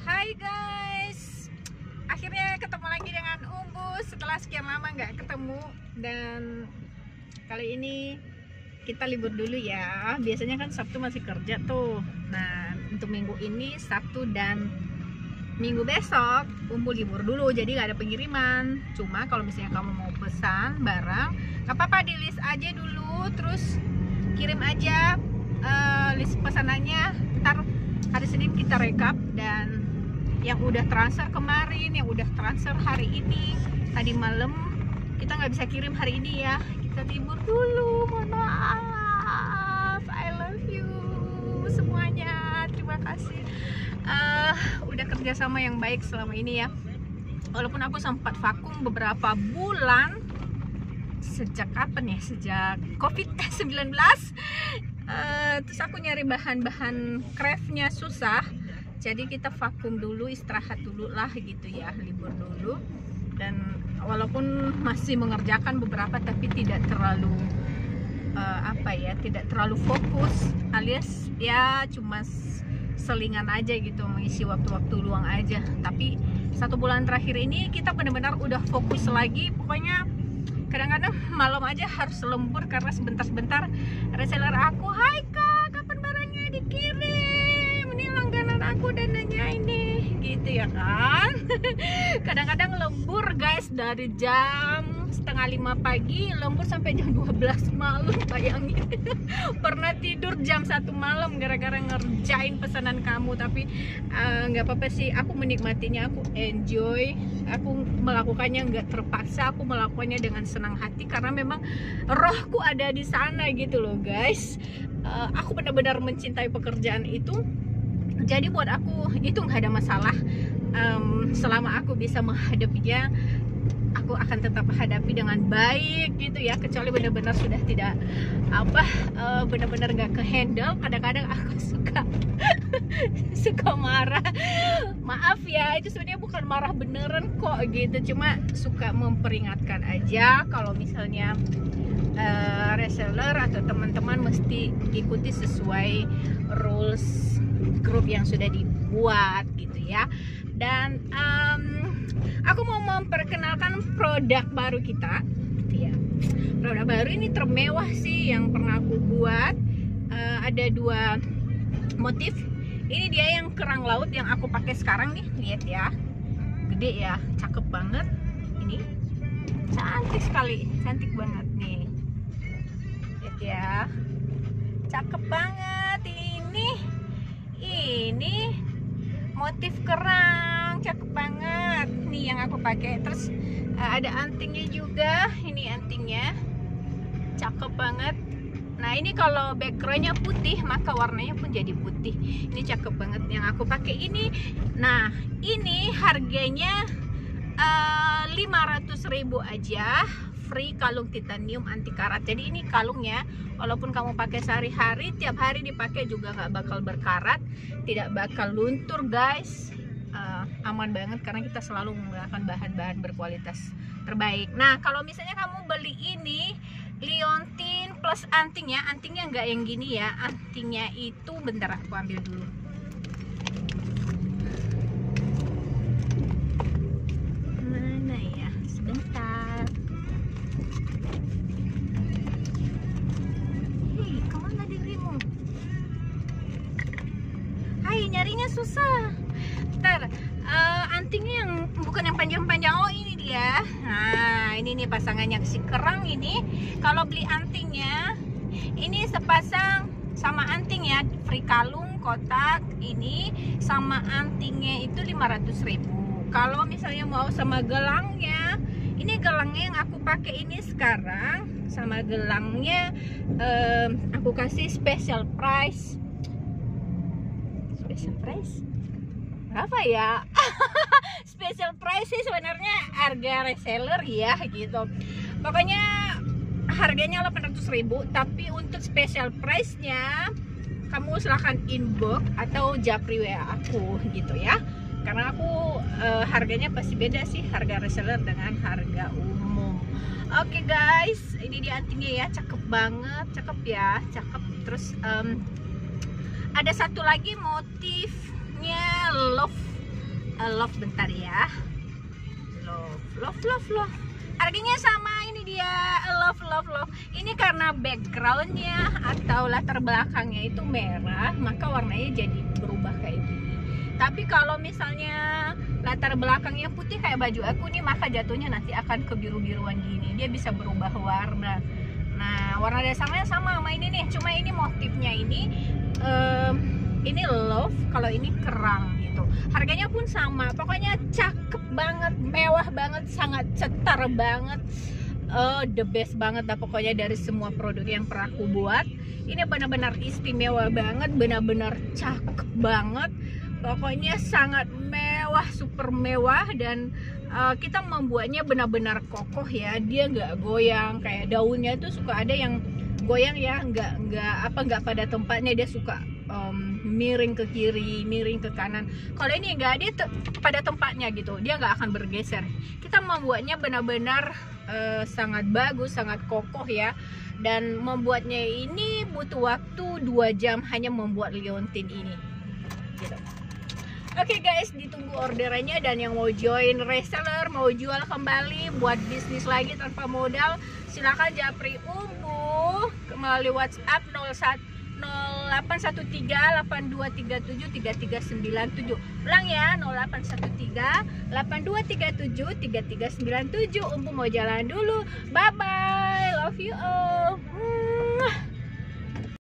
Hai guys, akhirnya ketemu lagi dengan Umbus setelah sekian lama nggak ketemu. Dan kali ini kita libur dulu ya. Biasanya kan Sabtu masih kerja tuh. Nah untuk minggu ini Sabtu dan minggu besok Umbu libur dulu, jadi nggak ada pengiriman. Cuma kalau misalnya kamu mau pesan barang, nggak apa-apa, di list aja dulu, terus kirim aja list pesanannya. Ntar hari Senin kita rekap, dan yang udah transfer kemarin, yang udah transfer hari ini, tadi malam kita nggak bisa kirim hari ini ya, kita libur dulu, mohon maaf. I love you semuanya, terima kasih udah kerjasama yang baik selama ini ya, walaupun aku sempat vakum beberapa bulan. Sejak kapan ya? Sejak COVID-19. Terus aku nyari bahan-bahan craftnya susah, jadi kita vakum dulu, istirahat dulu lah gitu ya, libur dulu. Dan walaupun masih mengerjakan beberapa, tapi tidak terlalu tidak terlalu fokus, alias ya cuma selingan aja gitu, mengisi waktu-waktu luang aja. Tapi 1 bulan terakhir ini kita benar-benar udah fokus lagi. Pokoknya kadang-kadang malam aja harus lembur karena sebentar-sebentar reseller aku, "Hai kak, kapan barangnya dikirim? Ini langganan aku dan nanya ini," gitu ya kan. Kadang-kadang lembur guys, dari jam 4:30 pagi lembur sampai jam 12 malam, bayangin. Pernah tidur jam 1 malam gara-gara ngerjain pesanan kamu. Tapi nggak apa-apa sih, aku menikmatinya, aku enjoy, aku melakukannya nggak terpaksa, aku melakukannya dengan senang hati karena memang rohku ada di sana gitu loh guys. Aku benar-benar mencintai pekerjaan itu, jadi buat aku itu nggak ada masalah. Selama aku bisa menghadapinya, aku akan tetap hadapi dengan baik gitu ya, kecuali benar-benar sudah tidak benar-benar nggak kehandle. Kadang-kadang aku suka marah, maaf ya, itu sebenarnya bukan marah beneran kok gitu, cuma suka memperingatkan aja kalau misalnya reseller atau teman-teman mesti ikuti sesuai rules grup yang sudah dibuat gitu ya. Dan aku mau memperkenalkan produk baru kita ya. Produk baru ini termewah sih yang pernah aku buat. Ada 2 motif. Ini dia yang kerang laut yang aku pakai sekarang nih, lihat ya, gede ya, cakep banget. Ini cantik sekali, cantik banget nih, lihat ya, cakep banget. Ini motif kerang, cakep banget nih yang aku pakai. Terus ada antingnya juga, ini antingnya cakep banget. Nah ini kalau backgroundnya putih, maka warnanya pun jadi putih. Ini cakep banget yang aku pakai ini. Nah ini harganya 500.000 aja, free kalung titanium anti karat. Jadi ini kalungnya, walaupun kamu pakai sehari-hari, tiap hari dipakai juga nggak bakal berkarat, tidak bakal luntur guys. Aman banget karena kita selalu menggunakan bahan-bahan berkualitas terbaik. Nah kalau misalnya kamu beli ini liontin plus antingnya nggak yang gini ya, antingnya itu, bentar aku ambil dulu. Mana ya, sebentar. Hei, kemana dirimu? Hai, nyarinya susah. Bentar, antingnya yang bukan yang panjang-panjang. Oh ini dia. Nah ini nih pasangannya si kerang ini. Kalau beli antingnya ini sepasang sama antingnya, free kalung kotak ini sama antingnya itu 500.000. Kalau misalnya mau sama gelangnya, ini gelangnya yang aku pakai ini sekarang, sama gelangnya aku kasih special price. Special price berapa ya? Special price sih sebenarnya harga reseller ya gitu. Pokoknya harganya 800.000, tapi untuk special price nya kamu silahkan inbox atau japri WA aku gitu ya, karena aku harganya pasti beda sih, harga reseller dengan harga umum. Oke guys, ini dia antingnya ya, cakep banget, cakep ya, cakep. Terus ada satu lagi motifnya love love bentar ya. Love. Harganya sama, ini dia love. Ini karena backgroundnya atau latar belakangnya itu merah, maka warnanya jadi berubah kayak gini. Tapi kalau misalnya latar belakangnya putih kayak baju aku nih, maka jatuhnya nanti akan kebiru-biruan gini. Dia bisa berubah warna. Nah, warna dasarnya sama ini nih, cuma ini motifnya ini love, kalau ini kerang gitu. Harganya pun sama, pokoknya cakep banget, mewah banget, sangat cetar banget. The best banget lah pokoknya dari semua produk yang pernah aku buat. Ini benar-benar istimewa banget, benar-benar cakep banget. Pokoknya sangat mewah, super mewah, dan kita membuatnya benar-benar kokoh ya. Dia nggak goyang, kayak daunnya itu suka ada yang goyang ya, nggak pada tempatnya, dia suka miring ke kiri, miring ke kanan. Kalau ini nggak, dia pada tempatnya gitu, dia nggak akan bergeser. Kita membuatnya benar-benar sangat bagus, sangat kokoh ya. Dan membuatnya ini butuh waktu 2 jam hanya membuat liontin ini gitu. Oke guys, ditunggu orderannya, dan yang mau join reseller, mau jual kembali, buat bisnis lagi tanpa modal, silakan japri Umbu melalui WhatsApp 0813-8237-3397. Ulang ya, 0813-8237-3397. Umbu mau jalan dulu. Bye bye, love you all.